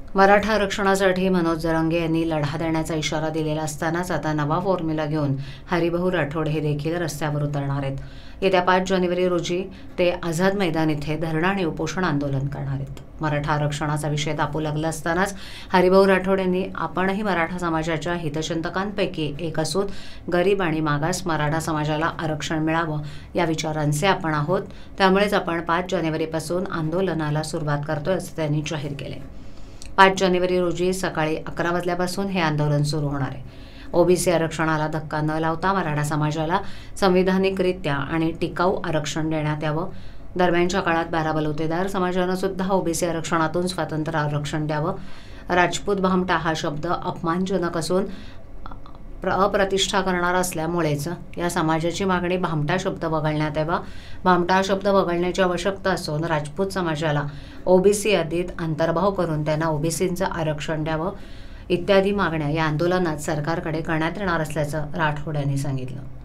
मराठा आरक्षणासाठी मनोज जरांगे यांनी लढा देण्याचा इशारा दिलेला असतानाच आता नवा फॉर्म्युला घेऊन हरिभाऊ राठोड हे देखील रस्त्यावर उतरणार आहेत। येत्या 5 जानेवारी रोजी ते आझाद मैदान इथे धरणं आणि उपोषण आंदोलन करणार आहेत। मराठा आरक्षणाचा विषय तापू लागला असतानाच हरिभाऊ राठोड यांनी आपणही मराठा समाजाच्या हितचिंतकांपैकी एक असून गरीब आणि मागास मराठा समाजाला आरक्षण मिळावं या विचारांचे आपण आहोत, त्यामुळेच आपण 5 जानेवारीपासून आंदोलनाला सुरुवात करतोय असं त्यांनी जाहीर केले। 5 जानेवारी रोजी सकाळी 11 वाजल्यापासून हे आंदोलन सुरू होणार आहे। ओबीसी आरक्षणाला धक्का न लावता मराठा समाजाला संविधानिकरित्या आणि टिकाऊ आरक्षण देण्यात यावं। दरम्यानच्या काळात 12 बलुतेदार समाजानं सुद्धा ओबीसी आरक्षणातून स्वतंत्र आरक्षण द्यावं। राजपूत भामटा हा शब्द अपमानजनक असून अप्रतिष्ठा करणारा असल्यामुळेच या समाजाची मागणी भामटा शब्द वगळण्यात यावा। भामटा शब्द वगळण्याची आवश्यकता असून राजपूत समाजाला ओबीसी यादीत अंतर्भाव करून त्यांना ओबीसींचं आरक्षण द्यावं इत्यादी मागण्या या आंदोलनात सरकारकडे करण्यात येणार असल्याचं राठोड यांनी सांगितलं।